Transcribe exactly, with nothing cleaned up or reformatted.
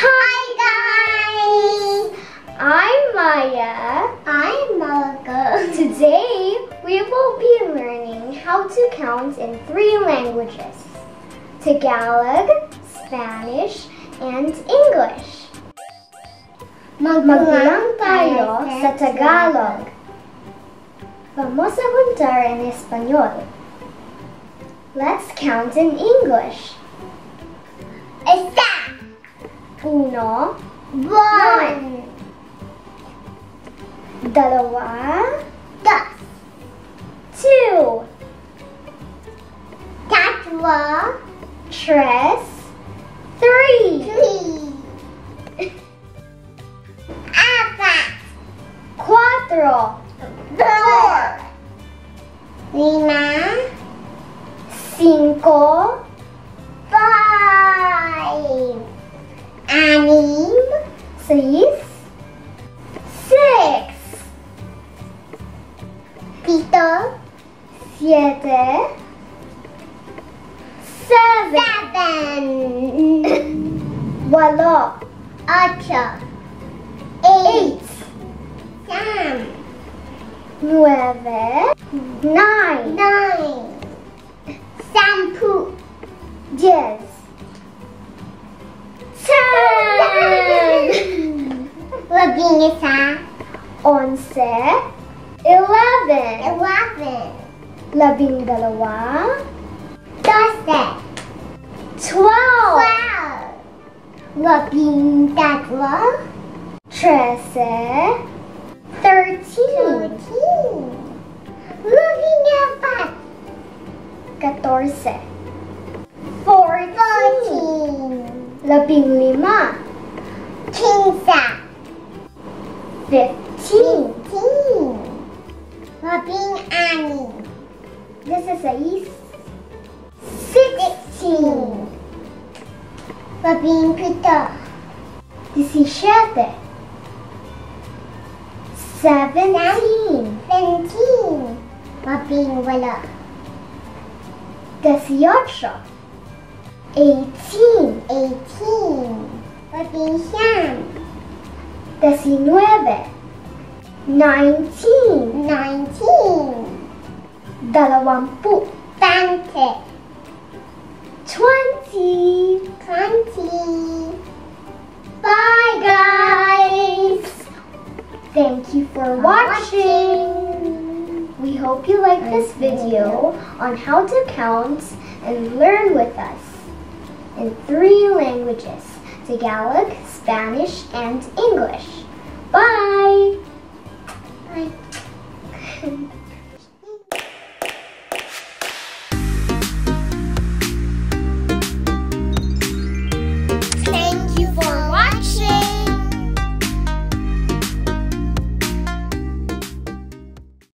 Hi guys! I'm Maya. I'm Marga. Today we will be learning how to count in three languages: Tagalog, Spanish, and English. Magbilang tayo sa Tagalog. Vamos a contar en Español. Let's count in English. Está. Uno, One. dalawa, Dos. two, Tatlo. tres, three, Three. Apat. cuatro, Four. Lima. cinco, Five. Anim. seis, six, Pito. siete, seven, Seven. walo, Ocho. eight, Nine. nueve, nine, Nine. Sampu. diez, ten, Labing isa. once, eleven, Eleven. labing dalawa, Doce. twelve, Twelve. Labing tatlo. trece, thirteen, Thirteen. Labing apat. catorce, fourteen, Fourteen. labing lima, Quince. fifteen, Fifteen. Labing anim. dieciséis, sixteen, Labing pito. diecisiete, seventeen, Seventeen. Labing walo. dieciocho, eighteen, Eighteen. Labing siyam. diecinueve, nineteen, Nineteen. dalawampu, Twenty. twenty. Twenty. Bye guys! Thank you for watching! We hope you like this video on how to count and learn with us in three languages: Tagalog, Spanish, and English. Bye!